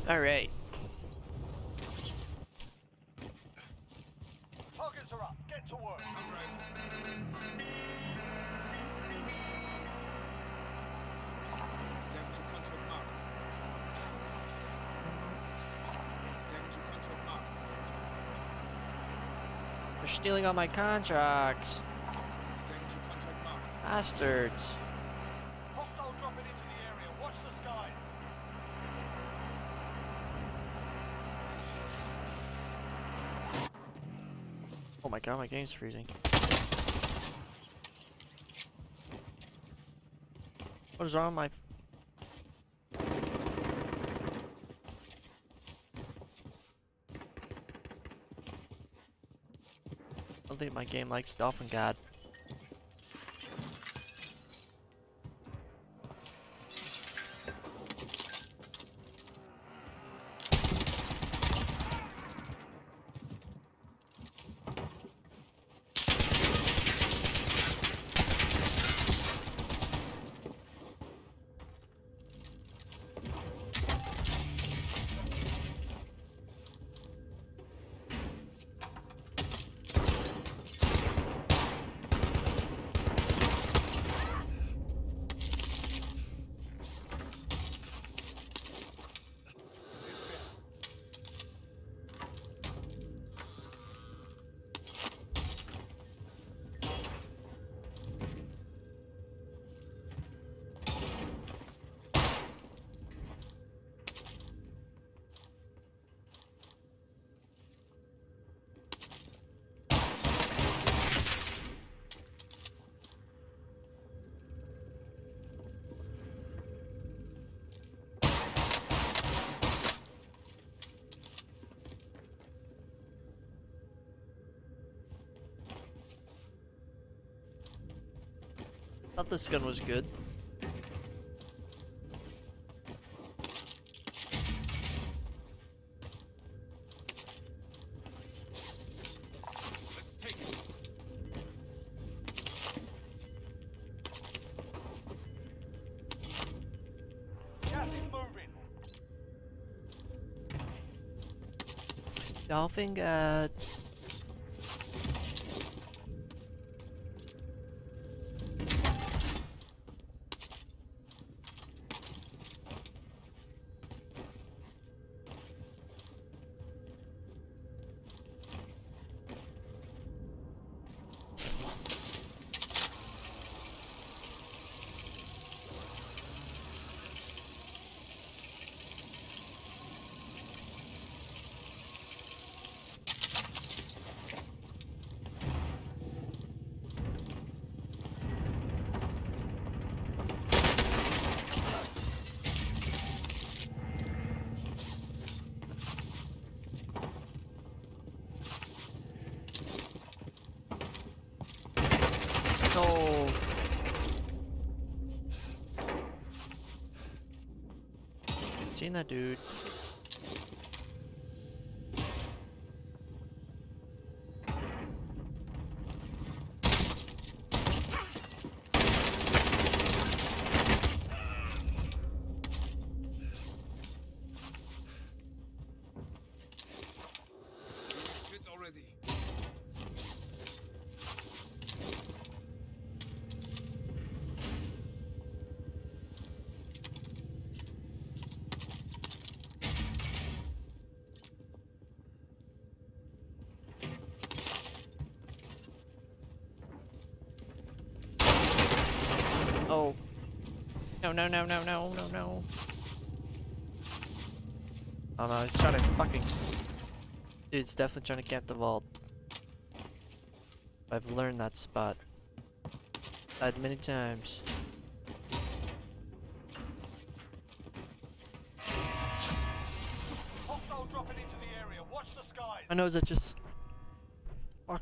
All right. Targets are up. Get to work. Scavenger contract marked. Scavenger contract marked. They're stealing all my contracts. Scavenger contract marked. Bastards. Hostile dropping into the area. Watch the skies. Oh my god, my game's freezing. What is wrong with my... I don't think my game likes Dolphin God. Thought this gun was good. Let's take it. Gas is moving. Dolphin God. No. Seen that dude. Fits already. Oh. No, no, no, no, no, no, no. Oh no, he's trying to fucking... Dude's definitely trying to camp the vault. I've learned that spot. Died many times. Hostile dropping into the area. Watch the skies. I know, is it just... Fuck.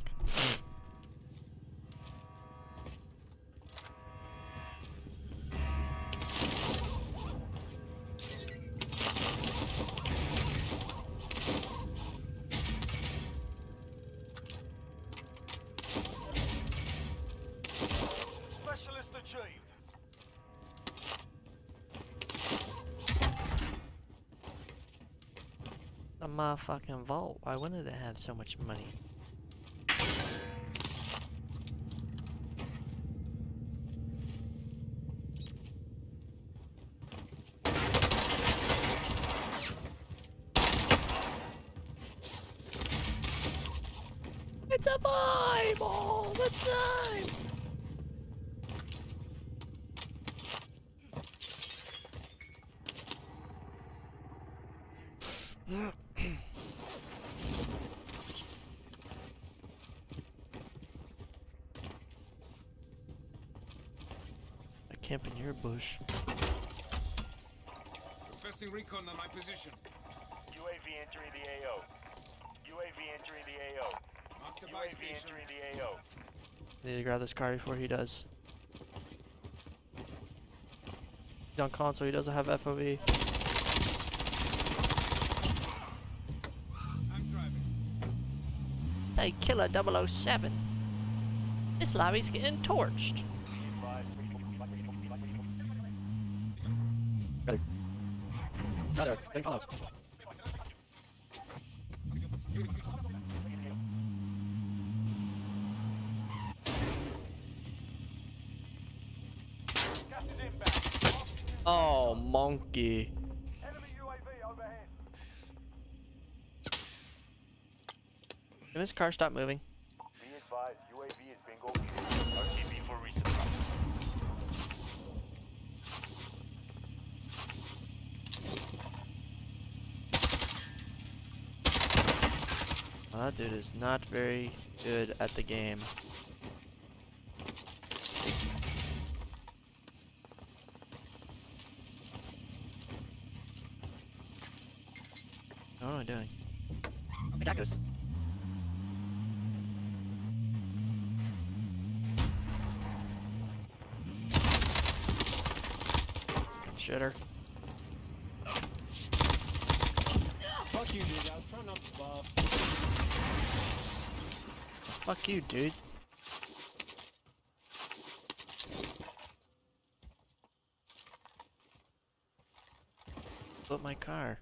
Specialist achieved. my fucking vault. Why wouldn't it have so much money? It's a vibe all the time! I camp in your bush. Requesting recon on my position. UAV entering the AO. UAV entering the AO. Mark the buy UAV station. entering the AO. Need to grab this car before he does. He's on console, he doesn't have FOV. I'm driving. Hey, Killer 007. This lobby's getting torched. Gas is inbound. Oh, monkey. Enemy UAV overhead. Can this car stop moving? Be advised, UAV is bingo fuel. RTB for resupply. Well, that dude is not very good at the game. What am I doing? Attack us. Shitter. Fuck you, dude. I was trying not to buff. Fuck you, dude. Flip my car.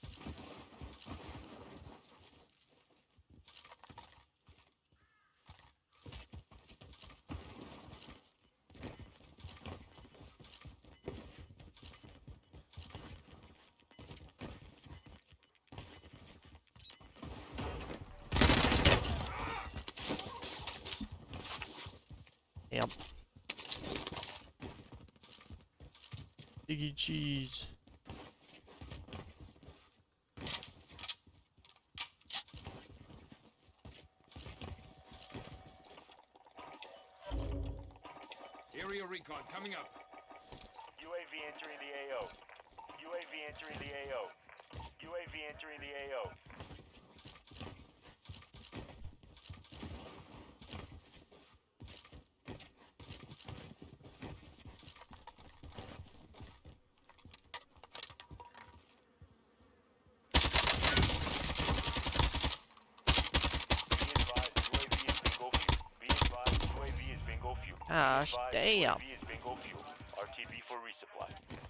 Yep. Biggie cheese. Area recon coming up. UAV entering the AO. UAV entering the AO. UAV entering the AO. Be advised, UAV is bingo fuel. Gosh, damn. UAV is bingo fuel. RTB for resupply.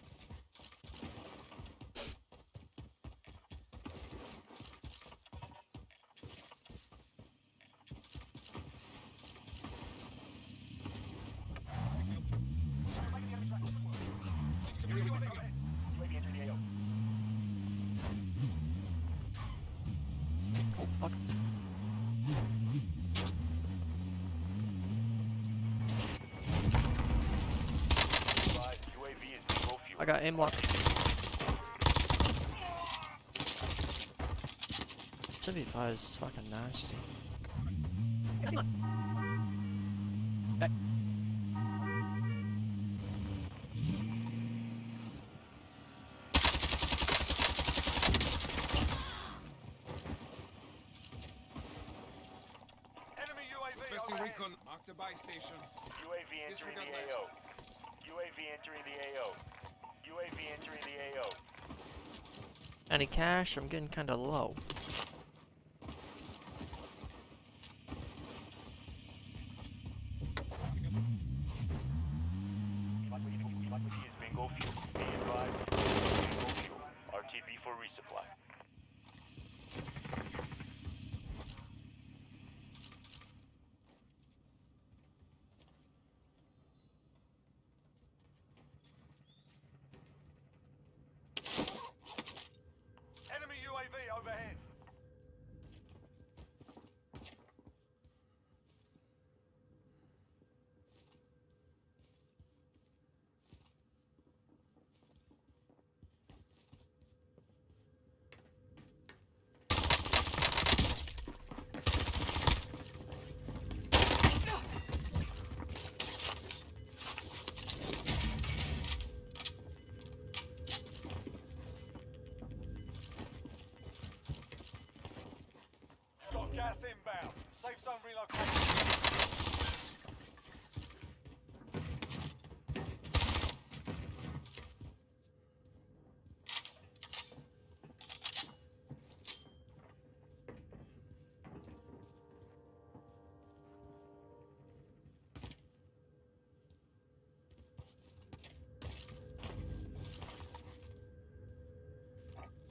Oh, fuck. UAV is bingo fuel. I got aim lock. 75 is fucking nasty. It's not. Back. Enemy UAV Requesting overhead. recon. Mark the buy station. UAV entering Disregard the last. AO. UAV entering the AO. UAV entering the AO. Any cash? I'm getting kinda low. Is bingo fuel. Be advised, bingo fuel. RTB for resupply.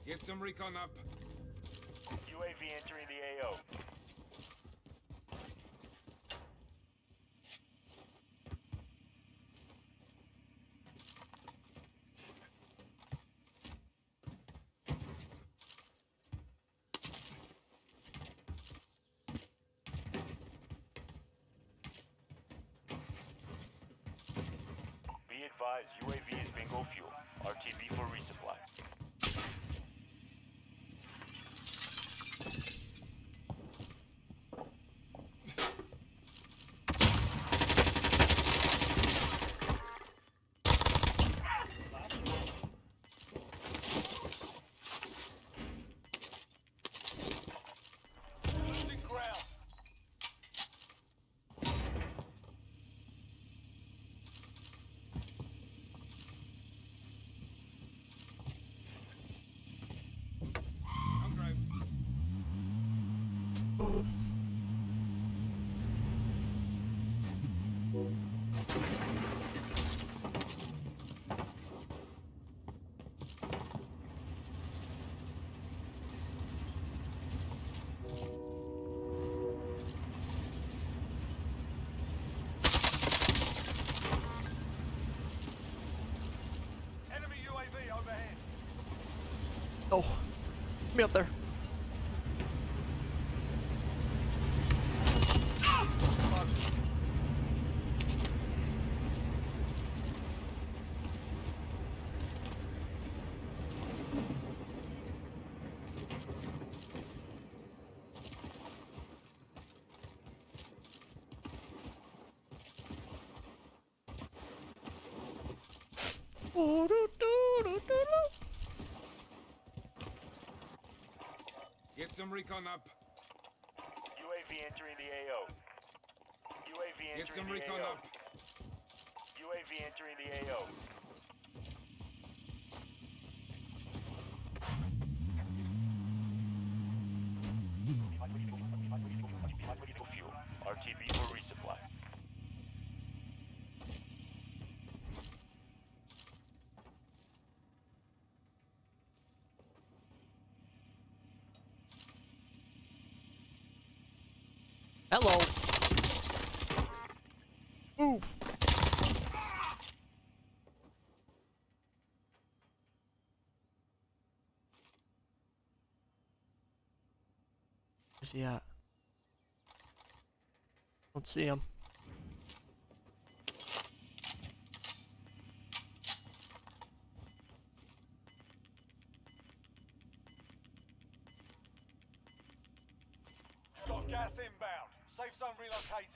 Get some recon up. UAV entering the AO. Be advised, UAV is bingo fuel. RTB for resupply. Losing ground. I'll drive. Enemy UAV overhead. Oh, me up there. Get some recon up. UAV entering the AO. UAV Get some entering the recon AO. up. UAV entering the AO. Fuel. RTB for resupply. Hello. Move. Where's he at? Don't see him. Got gas inbound. Safe zone relocated.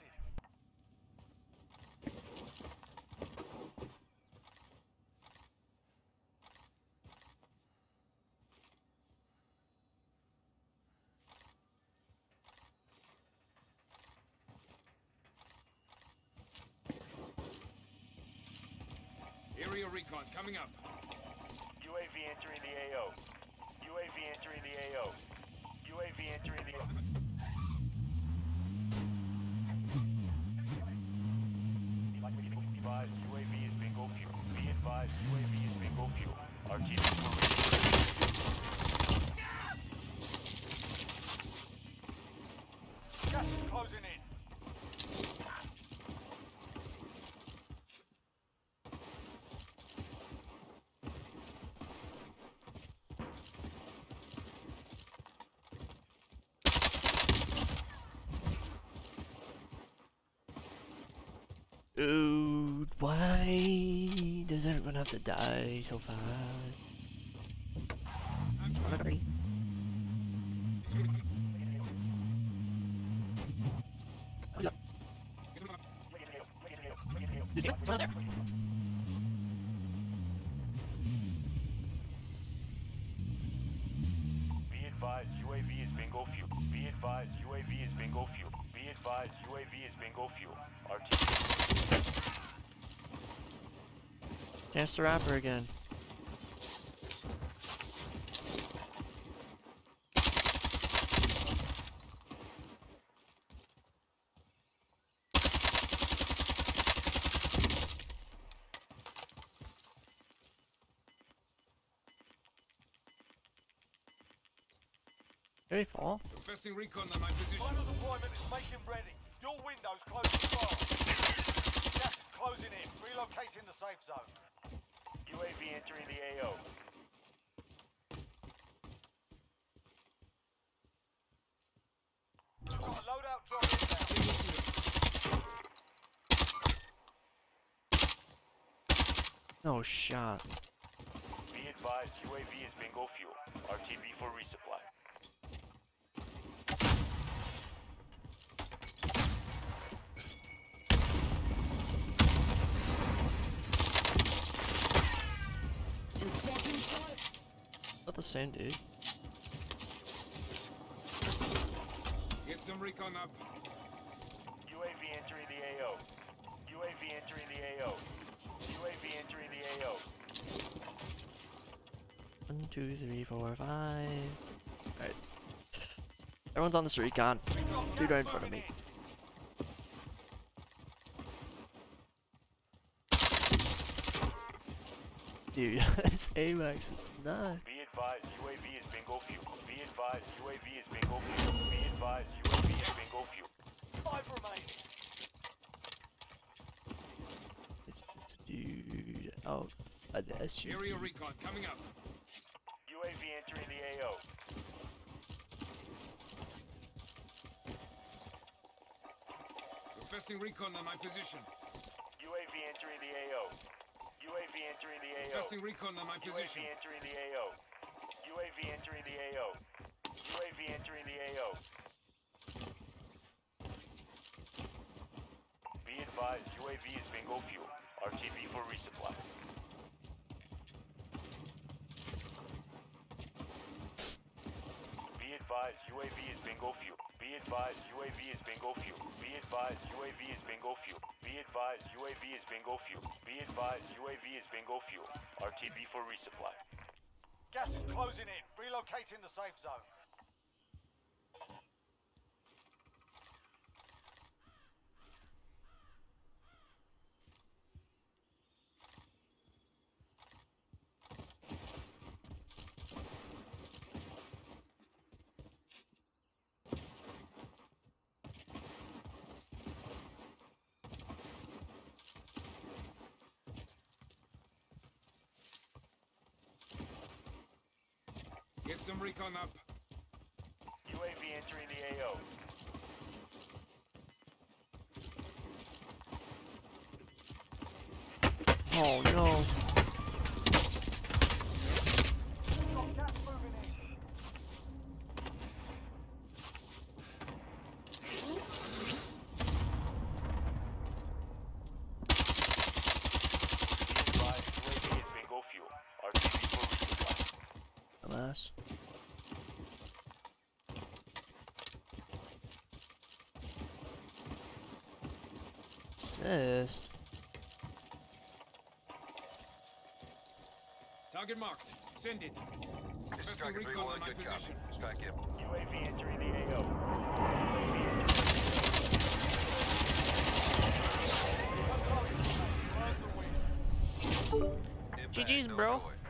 Area recon coming up. UAV entering the AO. UAV entering the AO. UAV entering the AO. Be advised, UAV is bingo fuel. Be advised, UAV is bingo fuel. RTB for resupply. Gas is closing in. Dude, why does everyone have to die so fast? Sorry. Be advised, UAV is bingo fuel. Be advised, UAV is bingo fuel. Be advised, UAV is bingo fuel. RTB. Chance the Rapper again. Did he fall? Requesting recon on my position. Final deployment is making ready. Your window's closing fast. Gas is closing in. Relocating the safe zone. UAV entering the AO. Got a loadout drop inbound. No shot. Be advised, UAV is bingo fuel. RTB for resupply. Is that the same dude? Get some recon up. UAV entering the AO. UAV entering the AO. UAV entering the AO. 1, 2, 3, 4, 5. Alright. Everyone's on this recon. Dude right in front of me. Dude, this AMAX was nuts. Be advised, UAV is bingo fuel. Be advised, UAV is bingo fuel. Be advised, UAV is bingo fuel. 5 remaining. This dude. Oh, the SUV. Area recon coming up. UAV entering the AO. Requesting recon on my position. UAV entering the AO. UAV entering the AO. Requesting recon on my UAV position. entering the AO. UAV entering the AO. UAV entering the AO. Be advised, UAV is bingo fuel. RTB for resupply. Be advised, UAV is bingo fuel. Be advised, UAV is bingo fuel. Be advised, UAV is bingo fuel. Be advised, UAV is bingo fuel. Be advised, UAV is bingo fuel. RTB for resupply. Gas is closing in. Relocating the safe zone. Get some recon up. UAV entering the AO. Oh no. Got gas moving in. Be advised, UAV is bingo fuel. RTB for resupply. Alas. Assist. Target marked. Send it. Requesting recon on my position. UAV entering the AO. UAV entering the AO. GG's, bro.